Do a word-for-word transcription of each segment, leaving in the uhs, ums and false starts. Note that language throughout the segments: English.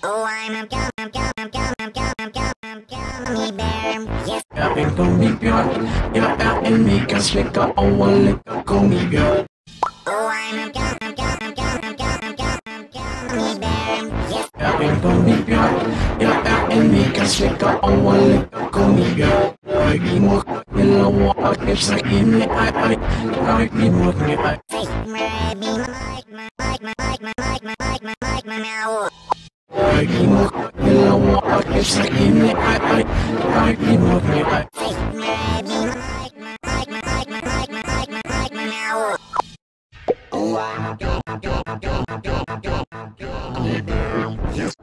Oh, I'm a gum, gum, gum, gum, gum, gum, gummy bear. Yes. Having gummy bear, yeah, that and make us lick up our little gummy bear. Oh, I'm a gum, gum, gum, gum, gum, gummy bear. Yes. Having gummy bear, yeah, that and make us lick up our little gummy bear. I be more yellow water, it's like in the eye, I be more than I. Maybe like my, like my, like my, like my, like my, like my now. I be more yellow water, it's like in the eye, I be more than I. Maybe like my, like my, like my, like my, like my, like my now. Oh, I'm a gum, gum, gum, gum, gum, gum, gummy bear. Yes.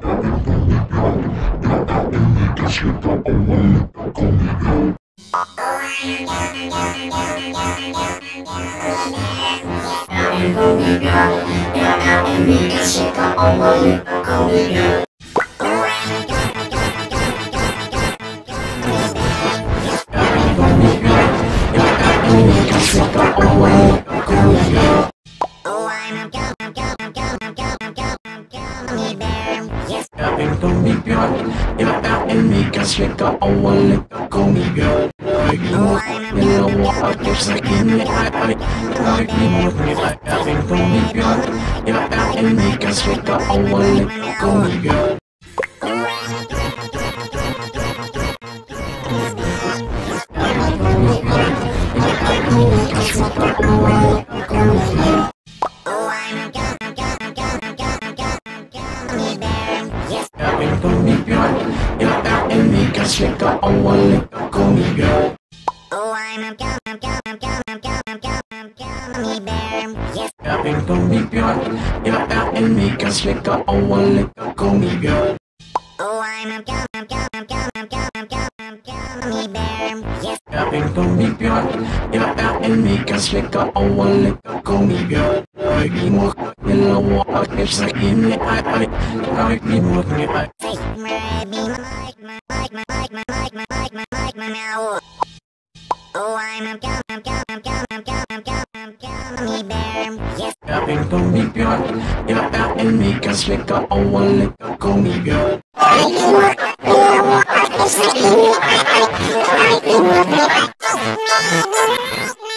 Having gummy bear, yeah, that and make us lick up our little gummy bear. I be more yellow water, it's like in the eye, I be more than I. Having gummy bear, yeah, that and make us lick up our little gummy bear. Having gummy bear, yeah, that and make us lick up our little gummy bear. Oh, I'm a gum, gum, gum, gum, gum, gum, gummy bear. Yes. Having gummy bear, yeah, that and make us lick up our little gummy bear. Oh, I'm a gum, gum, gum, gum, gum, gummy bear. Yes. Having gummy bear, yeah, that and make us lick up our little gummy bear. I be more yellow water, it's like in the eye, I be more than I. Maybe like my, like my, like my, like my, like my, like my now. Oh, I'm a gum, gum, gum, gum, gum, gum, gummy bear. Yes. Having gummy bear, yeah, that and make us lick up our little gummy bear. I be more yellow water, it's like in the eye, I be more than I.